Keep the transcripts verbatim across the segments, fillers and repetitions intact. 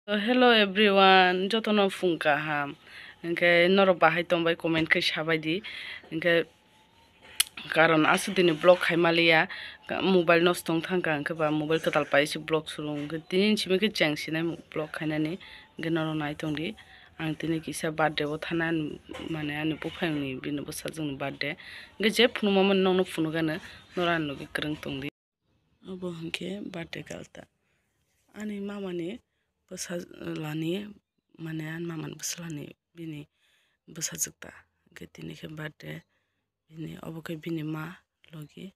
Hello everyone, jotono fungka ham. Engke noro bahai tombai comment ke sabaidi. Engke karon asu dini blog khaimaliya mobile nostong thangka engke ba mobile ketal pai si blog sulung. Engke tinin chimi ke jangsinai blog khainani engke noro nai tongdi. Ang tini kisa birthday bo thanan mane ani bufangni bini bo sajung birthday. Engke je phunuma man nongno phunugana nora anu ke kreng tongdi. Abo engke birthday galta. Ani mamani besalani mane an maman besalani bini besajukta ke tini ke birthday bini obo ke bini ma logi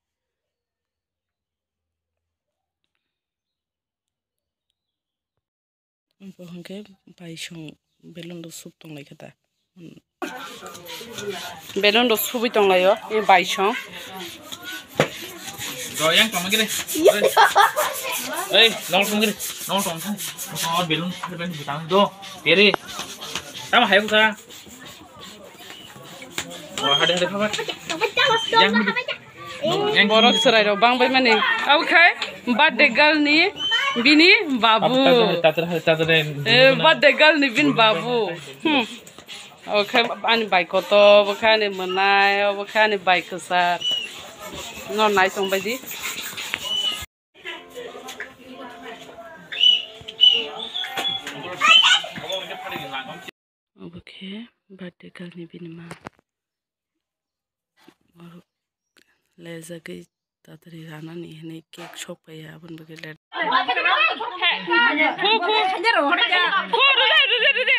obo hangke baisong belon do sup tong lai kata belon do subi tong layo e baisong Goyang tong lagi deh. Eh, nong tong gini, nong tong. Oh, belum, belum butang do. Piri. Sama hayang sa. Oh, ada ada apa? Yang borok serai do bang bai mane. Okay, birthday girl ni bini babu. Eh, birthday girl ni bin babu. Hmm. Okay, ani bai koto, bukan ani menai, bukan ani bai kesar. No nai tong bai di. Okay, birthday girl ni bini ma. Borok leza ke tatari rana ni hene cake shop ya abun bagi let. Fu fu. Fu rude rude rude.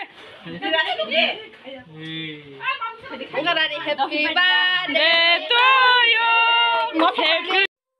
Happy birthday to you. Happy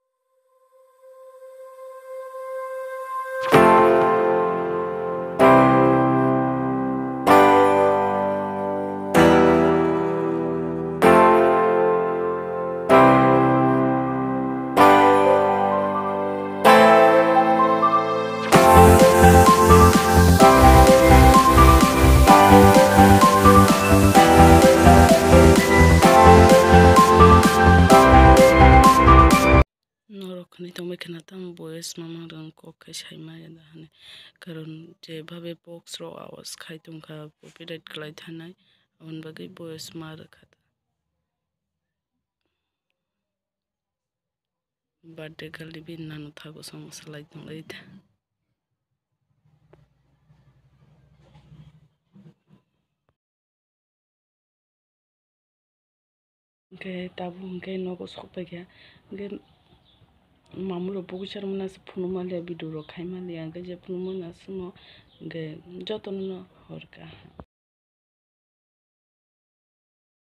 Kini tomai kena tam boys mama rang kok ke saima ya dah karon je bhabe box ro awas khai tungka copyright klai thanai on bagi boys mar khat birthday gali bin nanu thago samosya lai tungai ta ke tabu ke nogo sopai ya ke mamuro boguchar mana se phunuma le biduro khaima le ang ke je phunuma na sumo ge jotono horka